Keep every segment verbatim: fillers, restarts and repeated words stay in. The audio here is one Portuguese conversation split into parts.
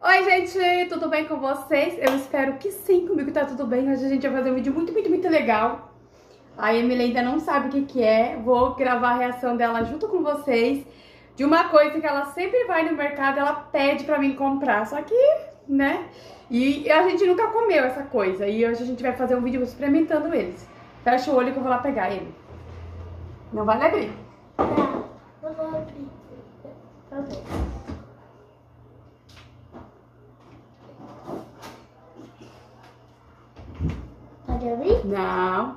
Oi, gente, tudo bem com vocês? Eu espero que sim, comigo tá tudo bem. Hoje a gente vai fazer um vídeo muito, muito, muito legal. A Emily ainda não sabe o que que é. Vou gravar a reação dela junto com vocês de uma coisa que ela sempre vai no mercado, ela pede pra mim comprar. Só que, né? E a gente nunca comeu essa coisa. E hoje a gente vai fazer um vídeo experimentando eles. Fecha o olho que eu vou lá pegar ele. Não vale abrir. Não, não vou abrir. Ok. Pode abrir? Não.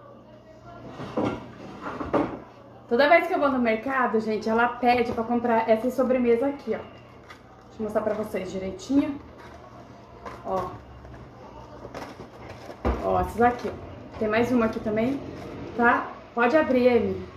Toda vez que eu vou no mercado, gente, ela pede pra comprar essa sobremesa aqui, ó. Deixa eu mostrar pra vocês direitinho. Ó. Ó, essas aqui, ó. Tem mais uma aqui também, tá? Pode abrir, Emily.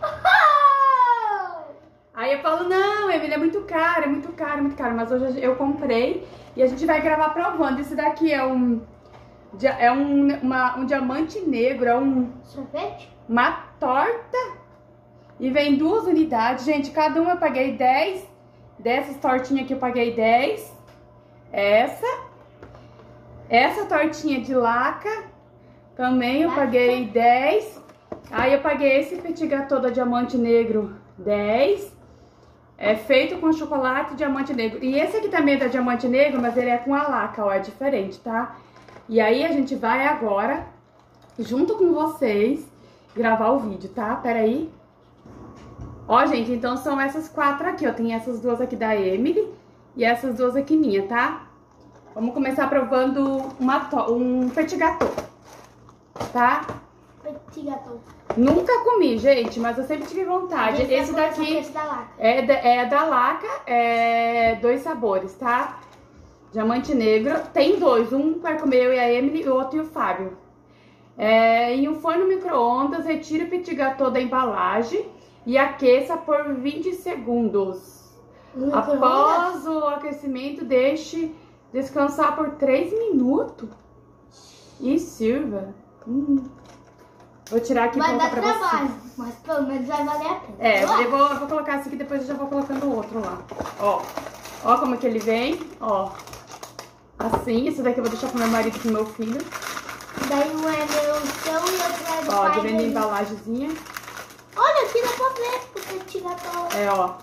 Aí eu falo, não, Emily, é muito caro, é muito caro, é muito caro. Mas hoje eu comprei e a gente vai gravar provando. Esse daqui é um... É um, uma, um diamante negro, é um... Sorvete? Uma torta. E vem duas unidades. Gente, cada uma eu paguei dez. Dessas tortinhas aqui eu paguei dez. Essa. Essa tortinha de laca. Também eu Laca. paguei dez. Aí eu paguei esse petit gâteau da diamante negro, dez. É feito com chocolate e diamante negro. E esse aqui também é da diamante negro, mas ele é com a laca, ó. É diferente, tá? E aí a gente vai agora, junto com vocês, gravar o vídeo, tá? Pera aí. Ó, gente, então são essas quatro aqui, ó. Tem essas duas aqui da Emily e essas duas aqui minha, tá? Vamos começar provando uma to um petit gâteau, tá? Petit gâteau. Nunca comi, gente, mas eu sempre tive vontade. Esse Esse daqui esse da laca. é da, é da laca, é dois sabores, tá? Diamante negro, tem dois, um vai comer eu e a Emily e o outro e o Fábio. É, em um forno micro-ondas, retire o petit gâteau da embalagem e aqueça por vinte segundos. Após o aquecimento, deixe descansar por três minutos e sirva. Hum. Vou tirar aqui e vai colocar dar pra trabalho, vocês. mas pelo menos vai valer a pena. É, Ué. eu vou, eu vou colocar esse aqui, depois eu já vou colocando o outro lá. Ó, ó como que ele vem, ó. Assim, esse daqui eu vou deixar pro meu marido e pro meu filho. Daí um é meu chão e outro é do Ó, pai de vendo a dele. embalagemzinha. Olha, aqui dá pra ver o petit gâteau. É, ó.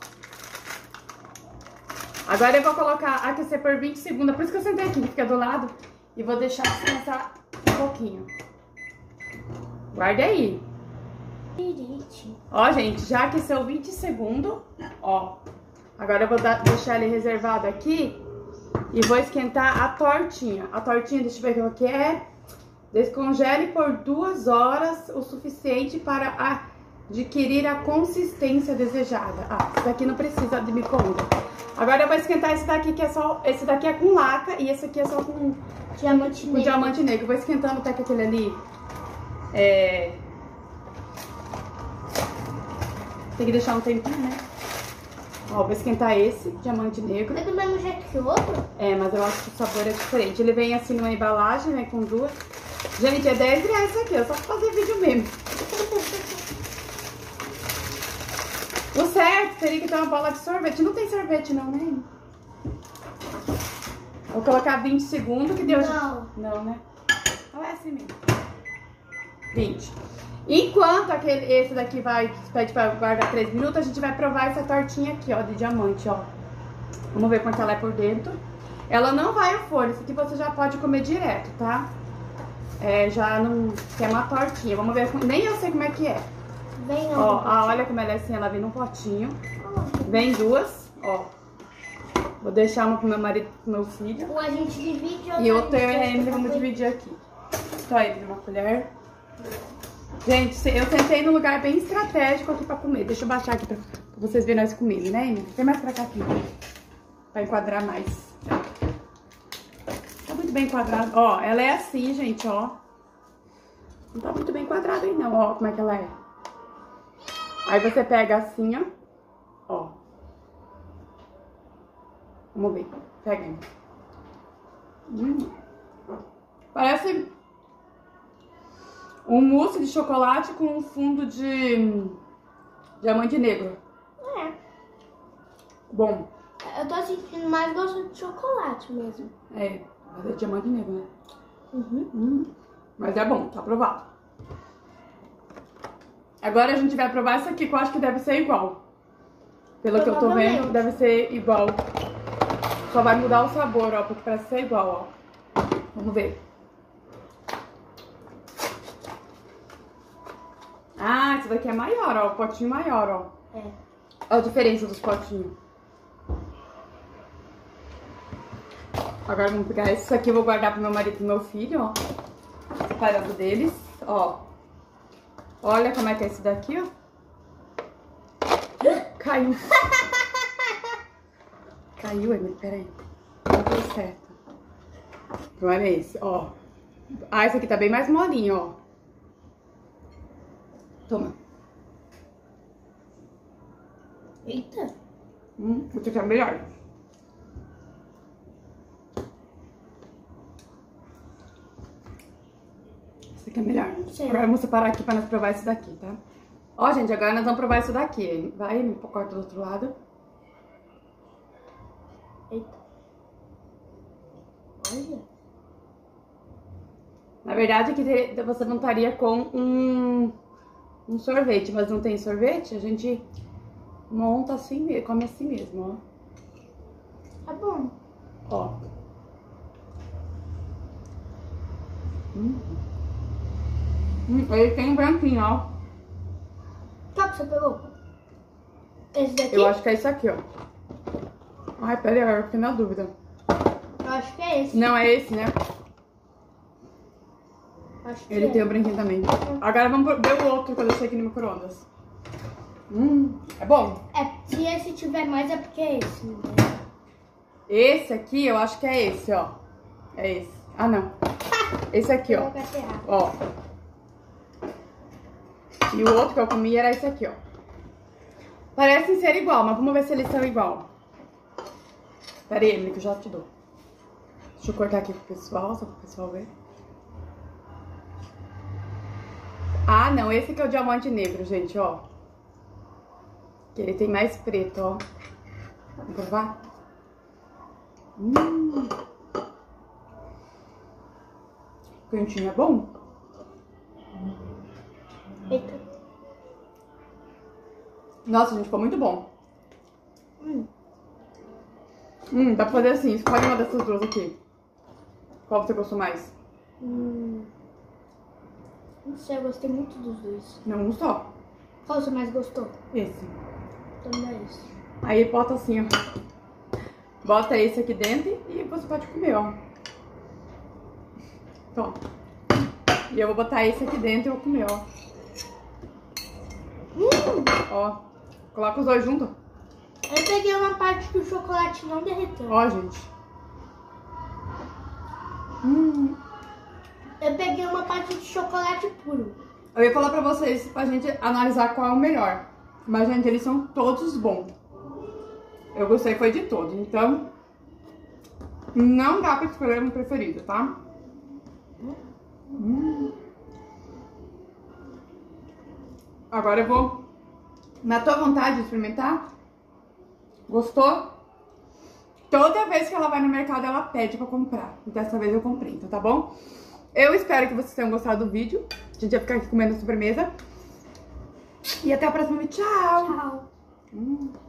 Agora eu vou colocar aquecer por vinte segundos. Por isso que eu sentei aqui, que fica do lado. E vou deixar descansar um pouquinho. Guarda aí. Ó, gente, já aqueceu vinte segundos. Ó. Agora eu vou dar, deixar ele reservado aqui. E vou esquentar a tortinha. A tortinha, deixa eu ver o que é. Descongele por duas horas, o suficiente para adquirir a consistência desejada. Ah, esse daqui não precisa de micro-ondas. Agora eu vou esquentar esse daqui, que é só... Esse daqui é com laca e esse aqui é só com... Diamante com negro. diamante negro. Vou esquentando até que aquele ali... É... Tem que deixar um tempinho, né? Ó, vou esquentar esse, diamante negro. É do mesmo jeito que o outro? É, mas eu acho que o sabor é diferente. Ele vem assim numa embalagem, vem com duas. Gente, é dez reais isso aqui, é só pra fazer vídeo mesmo. O certo teria que ter uma bola de sorvete. Não tem sorvete não, né? Vou colocar vinte segundos, que deu... Não. Não, né? Então é assim mesmo. vinte. Enquanto aquele, esse daqui vai, pede pra guardar três minutos, a gente vai provar essa tortinha aqui, ó, de diamante, ó. Vamos ver quanto ela é por dentro. Ela não vai ao forno, isso aqui você já pode comer direto, tá? É, já não... que é uma tortinha, vamos ver, nem eu sei como é que é. Vem Ó, ah, olha como ela é assim, ela vem num potinho. Vem duas, ó. Vou deixar uma pro meu marido e pro meu filho. Ou a gente divide E outra eu e a Emily vamos dividir aqui. Só aí, uma colher. Gente, eu tentei num lugar bem estratégico aqui pra comer. Deixa eu baixar aqui pra vocês verem nós comendo, né, Emily? Tem mais pra cá aqui, pra enquadrar mais. Tá muito bem enquadrado. Ó, ela é assim, gente, ó. Não tá muito bem enquadrada aí, não. Ó, como é que ela é. Aí você pega assim, ó. Ó. Vamos ver. Pega aí. Hum. Parece um mousse de chocolate com um fundo de diamante negro. É. Bom. Eu tô sentindo mais gosto de chocolate mesmo. É, mas é diamante negro, né? Uhum. Hum, mas é bom, tá aprovado. Agora a gente vai provar isso aqui, que eu acho que deve ser igual. Pelo que eu tô vendo, deve ser igual. Só vai mudar o sabor, ó, porque parece ser igual, ó. Vamos ver. Ah, esse daqui é maior, ó, o potinho maior, ó. É. Olha a diferença dos potinhos. Agora vamos pegar esse aqui, eu vou guardar pro meu marido e pro meu filho, ó. Separado deles, ó. Olha como é que é esse daqui, ó. Caiu. Caiu, Emily, peraí. Não deu certo. Olha esse, ó. Ah, esse aqui tá bem mais molinho, ó. Toma. Eita. Hum, esse aqui é melhor. Esse aqui é melhor. Agora vamos separar aqui pra nós provar esse daqui, tá? Ó, gente, agora nós vamos provar isso daqui. Vai, me corta do outro lado. Eita. Olha. Na verdade, aqui você montaria com um, um sorvete, mas não tem sorvete, a gente monta assim mesmo, come assim mesmo, Tá bom. ó. Ó. Hum. Hum, ele tem um branquinho, ó. Qual que você pegou? Esse daqui? Eu acho que é isso aqui, ó. Ai, pera aí, eu fiquei na dúvida. Eu acho que é esse. Não, é esse, né? Acho que Ele é. tem o branquinho também. Agora vamos ver o outro que eu deixei aqui no micro-ondas. Hum, é bom? É, se esse tiver mais é porque é esse. Né? Esse aqui, eu acho que é esse, ó. É esse. Ah, não. Esse aqui, ó. Ó. E o outro que eu comi era esse aqui, ó. Parecem ser igual, mas vamos ver se eles são igual. Pera aí, Emily, que eu já te dou. Deixa eu cortar aqui pro pessoal, só pro pessoal ver. Ah, não, esse aqui é o diamante negro, gente, ó. Que ele tem mais preto, ó. Vamos provar? Hum. O quentinho é bom? Eita. Nossa, gente, ficou muito bom. Hum. Hum, dá pra fazer assim, escolhe uma dessas duas aqui. Qual você gostou mais? Hum. Não sei, eu gostei muito dos dois. Não gostou? Qual você mais gostou? Esse. Também é esse. Aí bota assim, ó. Bota esse aqui dentro e você pode comer, ó. Toma. E eu vou botar esse aqui dentro e vou comer, ó. Hum. Ó. Coloca os dois juntos. Eu peguei uma parte que o chocolate não derreteu. Ó, gente. Hum. Eu peguei uma parte de chocolate puro. Eu ia falar pra vocês, pra gente analisar qual é o melhor. Mas, gente, eles são todos bons. Eu gostei, foi de todos. Então, não dá pra escolher um preferido, tá? Hum. Agora eu vou, na tua vontade de experimentar. Gostou? Toda vez que ela vai no mercado, ela pede pra comprar. Dessa vez eu comprei, então tá bom? Eu espero que vocês tenham gostado do vídeo. A gente vai ficar aqui comendo a sobremesa. E até o próximo vídeo. Tchau! Tchau. Hum.